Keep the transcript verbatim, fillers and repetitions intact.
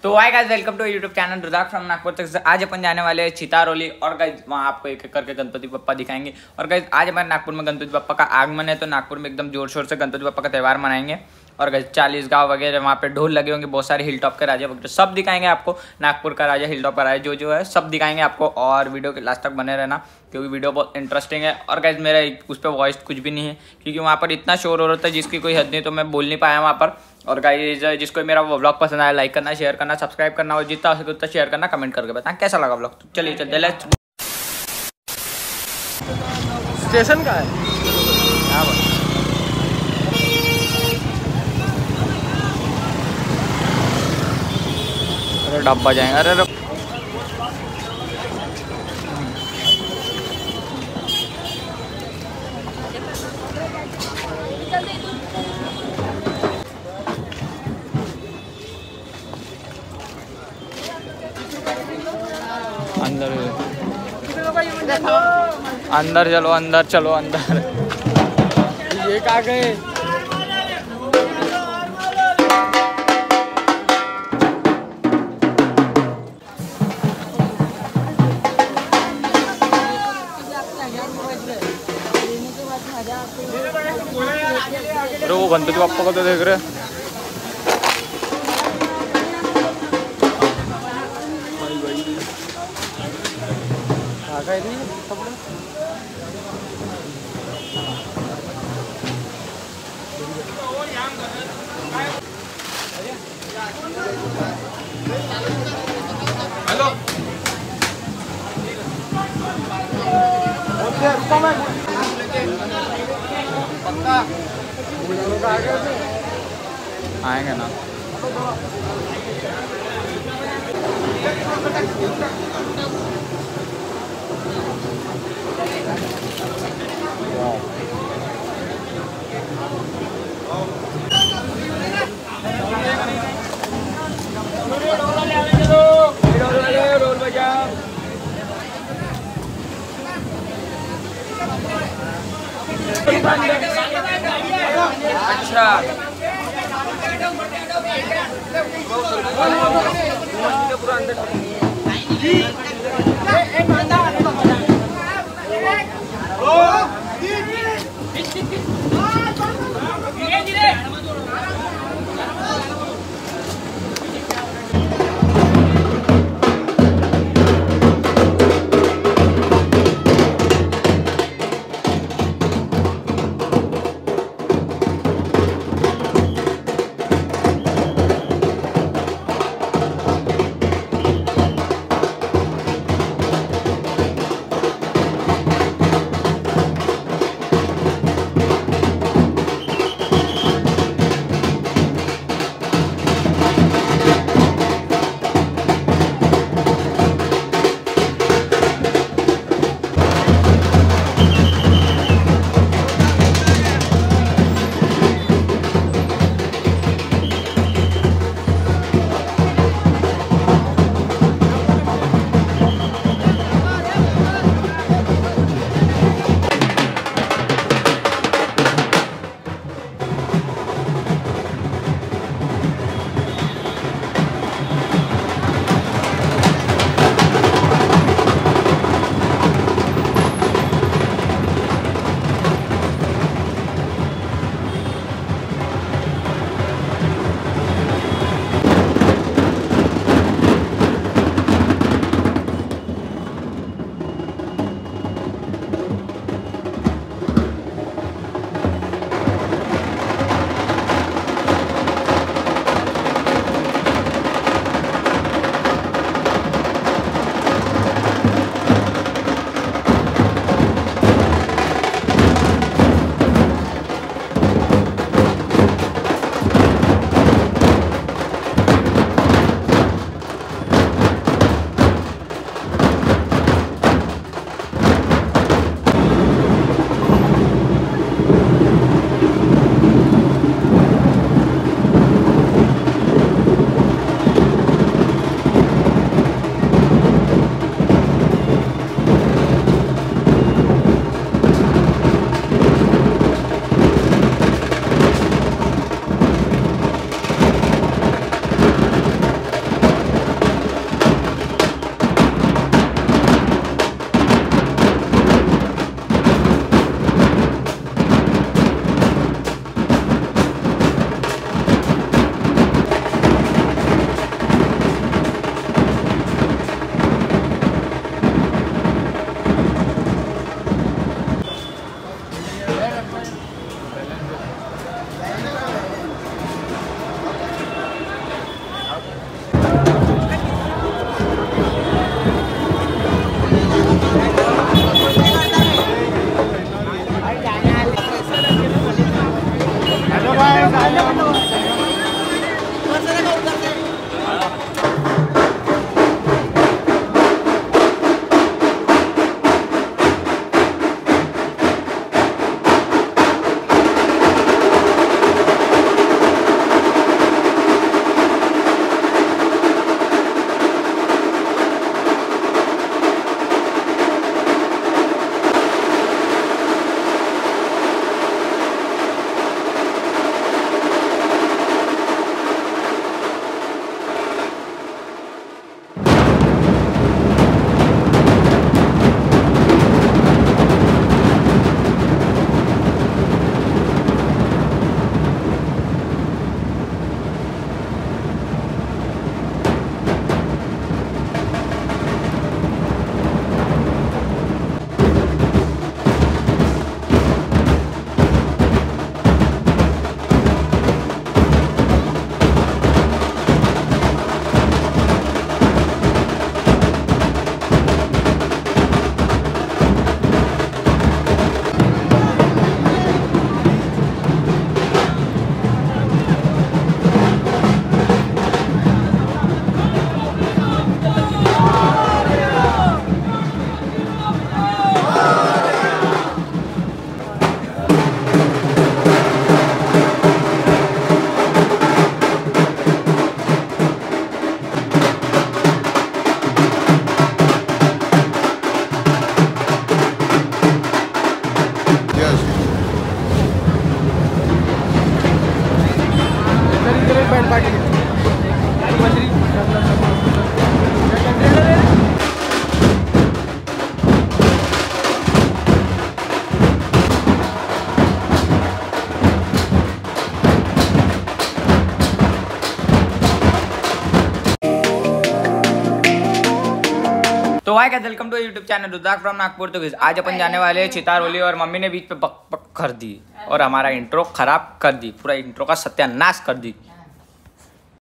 तो hi guys, welcome to YouTube channel Rudraksh from Nagpur तक। आज अपन जाने वाले हैं चितारोली और गाइस वहाँ आपको एक एक करके गणपति बप्पा दिखाएंगे। और गाइस आज हमारे नागपुर में गणपति बप्पा का आगमन है, तो नागपुर में एकदम जोर शोर से गणपति बप्पा का त्यौहार मनाएंगे। और गाइस चालीस गाँव वगैरह वहाँ पे ढोल लगे होंगे, बहुत सारे हिल टॉप के राजा वगैरह सब दिखाएंगे आपको। नागपुर का राजा, हिल टॉप का राजा जो जो है सब दिखाएंगे आपको। और वीडियो के लास्ट तक बने रहना क्योंकि वीडियो बहुत इंटरेस्टिंग है। और गाइस मेरा उस पर वॉइस कुछ भी नहीं है क्योंकि वहाँ पर इतना शोर हो रहा था जिसकी कोई हद नहीं, तो मैं बोल नहीं पाया वहाँ पर। और गाइस जिसको मेरा व्लॉग पसंद आया लाइक करना, शेयर करना, सब्सक्राइब करना और जितना हो सके उतना शेयर करना, कमेंट करके बताना कैसा लगा व्लॉग। तो चलिए चलते लेट्स। स्टेशन का है हाँ बस अरे डब्बा जाएंगे। अरे अरे अंदर अंदर चलो, अंदर चलो, अंदर। ये कहाँ गए? अरे वो गणपति बप्पा को तो देख रहे। हेलो आएंगे ना। अच्छा मुख्यमंत्री तो hi guys, welcome to YouTube channel Rudraksh from Nagpur. तो guys, आज अपन जाने वाले हैं चितारोली और मम्मी ने बीच पे बक बक कर दी और हमारा इंट्रो खराब कर दी, पूरा इंट्रो का सत्यानाश कर दी।